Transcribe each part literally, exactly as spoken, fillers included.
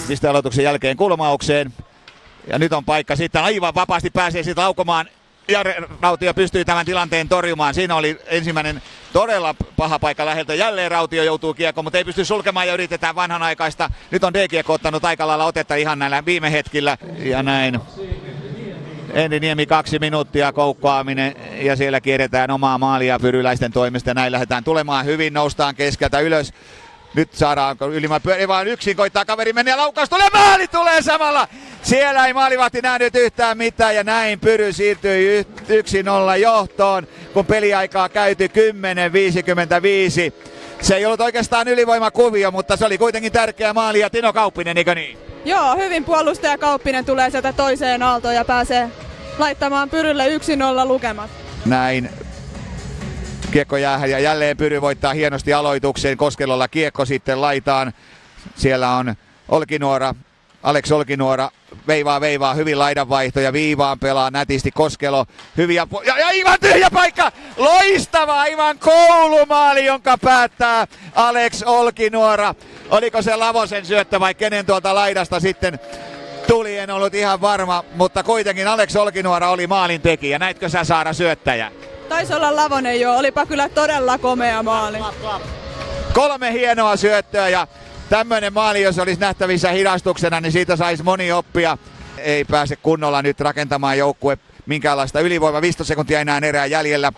pistealoituksen jälkeen kulmaukseen. Ja nyt on paikka sitten, aivan vapaasti pääsee sitten laukomaan. Ja Rautio pystyy tämän tilanteen torjumaan. Siinä oli ensimmäinen todella paha paikka läheltä. Jälleen Rautio joutuu kiekkoon, mutta ei pysty sulkemaan ja yritetään vanhanaikaista. Nyt on D-kiekko ottanut aika lailla otetta ihan näillä viime hetkillä. Ja näin. Endi Niemi kaksi minuuttia koukkaaminen ja siellä kierretään omaa maalia pyryläisten toimesta. Näin lähdetään tulemaan hyvin, noustaan keskeltä ylös. Nyt saadaan ylimään pyöri, vaan yksin koittaa kaveri mennä ja laukaus tulee, maali tulee samalla. Siellä ei maalivahti nähnyt yhtään mitään ja näin Pyry siirtyi yksi nolla johtoon, kun peliaikaa käyty kymmenen viisikymmentäviisi. Se ei ollut oikeastaan ylivoimakuvio, mutta se oli kuitenkin tärkeä maali ja Tino Kauppinen, eikö niin? Joo, hyvin puolustaja Kauppinen tulee sieltä toiseen aaltoon ja pääsee laittamaan Pyrylle yksi nolla lukemat. Näin. Kiekko jäähän ja jälleen Pyry voittaa hienosti aloituksen. Koskelolla kiekko sitten laitaan. Siellä on Olkinuora, Alex Olkinuora veivaa veivaa, hyvin laidanvaihto ja viivaan pelaa nätisti Koskelo. Hyviä po- ja, ja aivan tyhjä paikka! Loistava aivan koulumaali, jonka päättää Alex Olkinuora. Oliko se Lavosen syöttö vai kenen tuolta laidasta sitten tuli, en ollut ihan varma, mutta kuitenkin Alex Olkinuora oli maalin tekijä. Näitkö sä Saara syöttäjä? Taisi olla Lavonen jo, olipa kyllä todella komea maali. Kolme hienoa syöttöä ja tämmöinen maali, jos olisi nähtävissä hidastuksena, niin siitä saisi moni oppia. Ei pääse kunnolla nyt rakentamaan joukkue minkäänlaista ylivoimaa. viisitoista sekuntia enää erää jäljellä.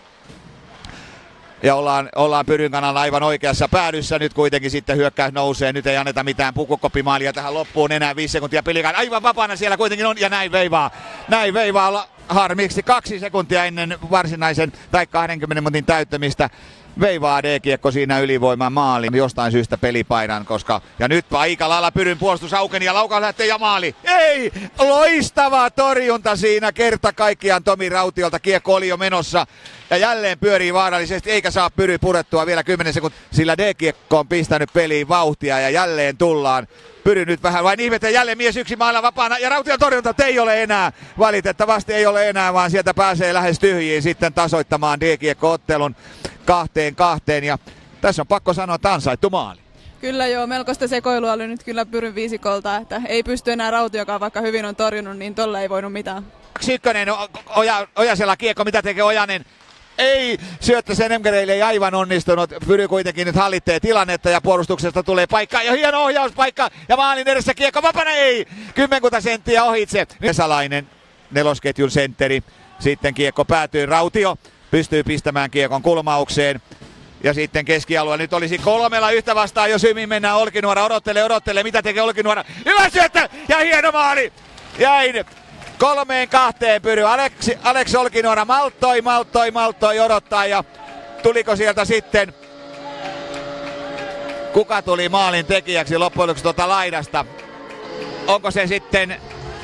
Ja ollaan, ollaan Pyryn kanalla aivan oikeassa päädyssä. Nyt kuitenkin sitten hyökkäys nousee. Nyt ei anneta mitään pukukoppimaalia tähän loppuun. Enää viisi sekuntia pelikaan. Aivan vapaana siellä kuitenkin on. Ja näin veivaa. Näin veivaa harmiksi kaksi sekuntia ennen varsinaisen tai kaksikymmentä minuutin täyttämistä. Veivaa D-kiekko siinä ylivoiman maaliin. Jostain syystä pelipainan, koska... Ja nyt aika lailla Pyryn puolustus aukeni ja laukaus lähtee ja maali. Ei! Loistava torjunta siinä kerta kaikkiaan Tomi Rautiolta. Kiekko oli jo menossa. Ja jälleen pyörii vaarallisesti, eikä saa Pyry purettua vielä kymmenen sekuntia. Sillä D-kiekko on pistänyt peliin vauhtia ja jälleen tullaan. Pyry nyt vähän vain ihmettä, jälleen mies yksi mailla vapaana ja Raution torjunta ei ole enää. Valitettavasti ei ole enää, vaan sieltä pääsee lähes tyhjiin sitten tasoittamaan D-kiekko-ottelun kahteen kahteen. Ja tässä on pakko sanoa, että ansaittu maali. Kyllä joo, melkoista sekoilua oli nyt kyllä Pyryn viisikolta, että ei pysty enää Rautiokaan, vaikka hyvin on torjunut, niin tolle ei voinut mitään. Ykkönen, Oja, Ojasella kiekko, mitä tekee Ojanen? Ei, syöttö sen Emgereille ei aivan onnistunut. Pyry kuitenkin nyt hallitsee tilannetta ja puolustuksesta tulee paikka ja hieno ohjauspaikka ja maalin edessä kiekko vapana, ei! Kymmenkunta senttiä ohitse. Vesalainen, nelosketjun sentteri. Sitten kiekko päätyy, Rautio pystyy pistämään kiekon kulmaukseen. Ja sitten keskialue. Nyt olisi kolmella yhtä vastaan, jos hyvin mennään. Olkinuora odottelee, odottelee. Mitä tekee Olkinuora? Hyvä syöttö ja hieno maali! Jäin kolmeen kahteen Pyry. Alex, Alex Olkinuora malttoi, malttoi, malttoi odottaa ja tuliko sieltä sitten, kuka tuli maalin tekijäksi loppujen lopuksi tuota laidasta? Onko se sitten,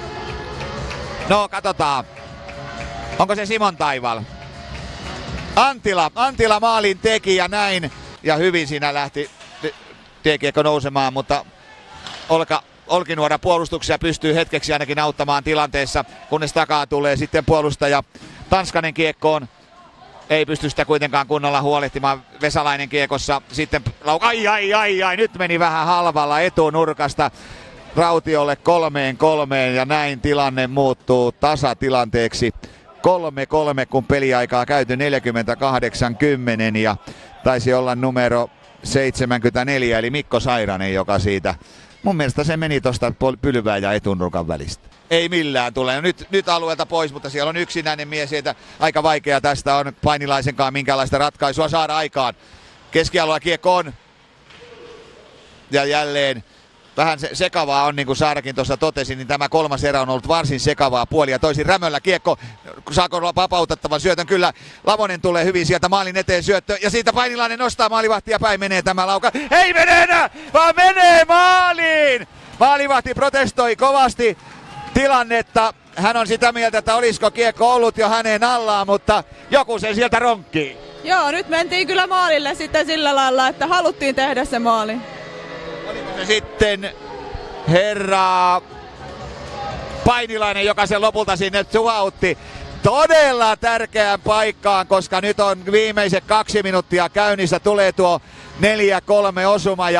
no katsotaan, onko se Simon Taival? Antila, Antila maalin tekijä näin ja hyvin siinä lähti D-kiekko nousemaan, mutta Olka Olkinuora puolustuksia pystyy hetkeksi ainakin auttamaan tilanteessa, kunnes takaa tulee sitten puolustaja Tanskanen kiekkoon. Ei pysty sitä kuitenkaan kunnolla huolehtimaan. Vesalainen kiekossa sitten lauk... Ai ai ai ai, nyt meni vähän halvalla etunurkasta Rautiolle kolmeen kolmeen ja näin tilanne muuttuu tasatilanteeksi. kolme kolme kun peliaikaa käyty neljäkymmentäkahdeksan kymmenen ja taisi olla numero seitsemänkymmentäneljä eli Mikko Sairanen, joka siitä... Mun mielestä se meni tuosta pylvää ja etunurkan välistä. Ei millään tule. No nyt, nyt alueelta pois, mutta siellä on yksinäinen mies. Että aika vaikea tästä on Painilaisenkaan minkäänlaista ratkaisua saada aikaan. Keskialueella kiekko on. Ja jälleen vähän se, sekavaa on, niin kuin Saarakin tuossa totesi, niin tämä kolmas erä on ollut varsin sekavaa puoli ja toisin Rämöllä kiekko. Saako olla vapautettavan syötön? Kyllä. Lavonen tulee hyvin sieltä maalin eteen syöttö ja siitä Painilainen nostaa maalivahtia päin, menee tämä lauka. Ei mene enää, vaan menee maaliin! Maalivahti protestoi kovasti tilannetta. Hän on sitä mieltä, että olisiko kiekko ollut jo hänen allaan, mutta joku sen sieltä ronkkii. Joo, nyt mentiin kyllä maalille sitten sillä lailla, että haluttiin tehdä se maali. Oliko se sitten herra Painilainen, joka sen lopulta sinne suhautti todella tärkeään paikkaan, koska nyt on viimeiset kaksi minuuttia käynnissä. Tulee tuo neljä kolme osuma ja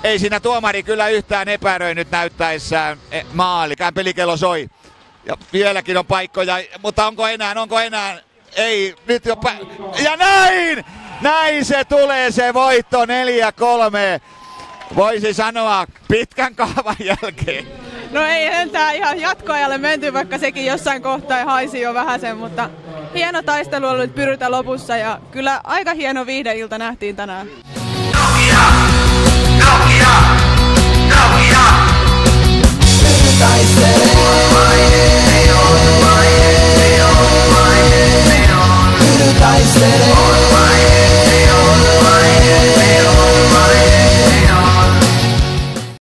Ei siinä tuomari kyllä yhtään epäröinyt näyttäessään maali. Pelikello soi. Ja vieläkin on paikkoja, mutta onko enää, onko enää? Ei, nyt jo pä- ja näin! Näin se tulee se voitto neljä kolme. Voisi sanoa pitkän kaavan jälkeen. No ei entään ihan jatkoajalle menty, vaikka sekin jossain kohtaa haisi jo vähäsen, mutta hieno taistelu oli Pyryltä lopussa ja kyllä aika hieno viihdeilta nähtiin tänään. Nokia! Nokia!